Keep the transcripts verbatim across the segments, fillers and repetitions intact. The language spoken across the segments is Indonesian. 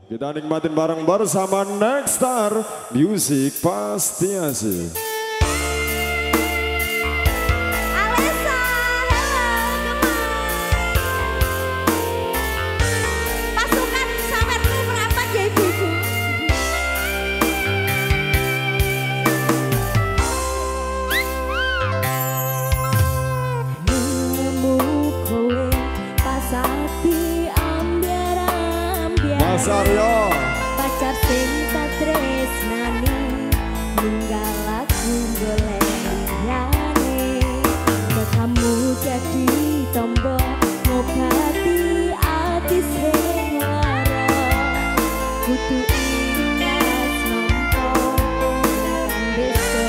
Kita nikmatin bareng bersama Next Star Music pasti asik. Mas Aryo pacar sing tak tresnani ninggal aku golek liyane kamu jadi tombol ngobati ati sing lara kudu ikhlas nampa besok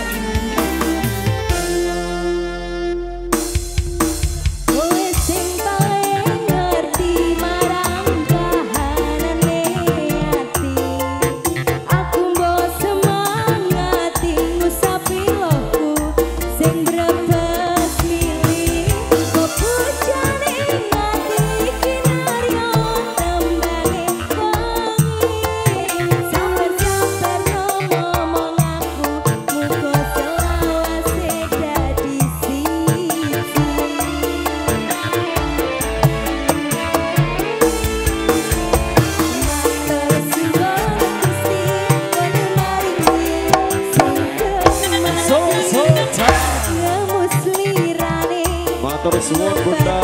kowe sing paling ngerti marang kahanane ati aku mbok semangati ngusapi lohku sing brebes milih kok bujane ati kinaryo tembane wengi sabar-sabar ngomong aku muga selawase dadi siji. Matur suwun Bunda.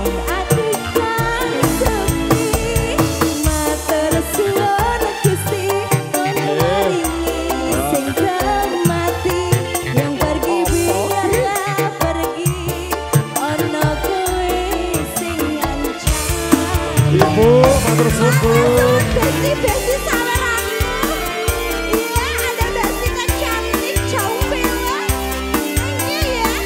Ibu, matur suwun. Besi-besi sawer aku. Iya, ada besi kecantik jauh bela. Ini ya,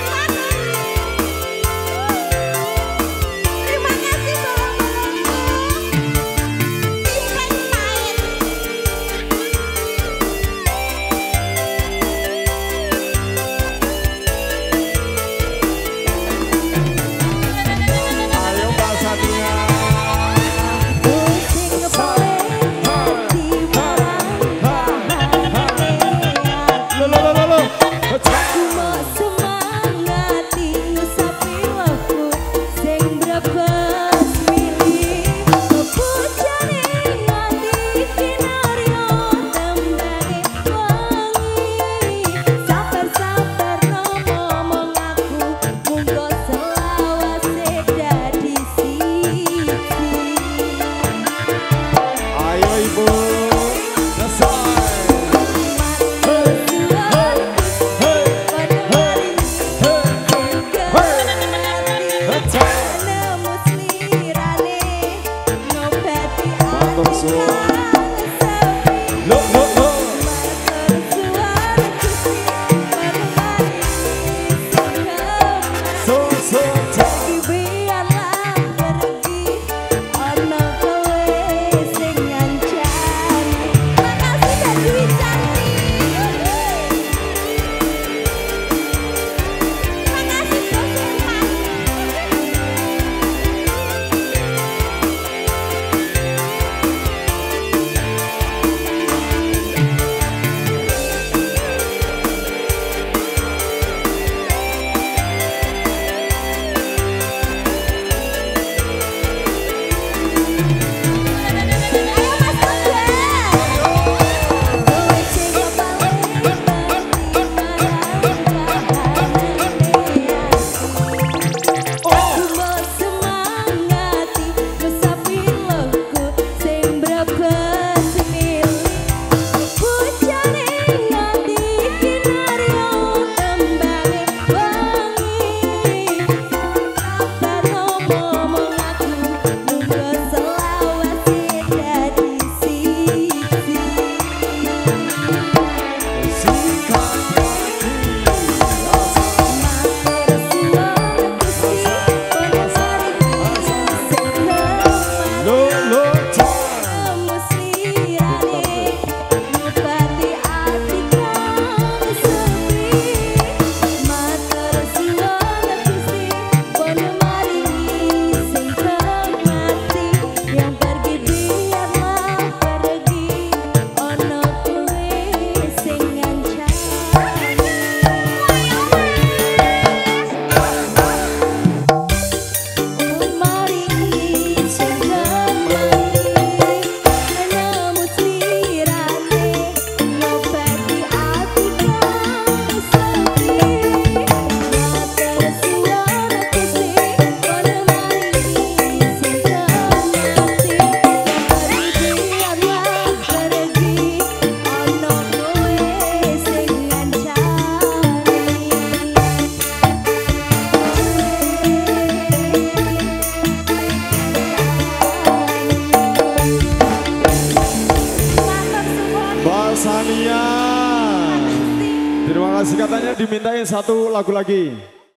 terima kasih tolong-tolongnya. Ikan main. Ayo Mbak Satria. Ayo Ibu. Matur suwun. Look, look, look. So, so, so. Katanya dimintain satu lagu lagi.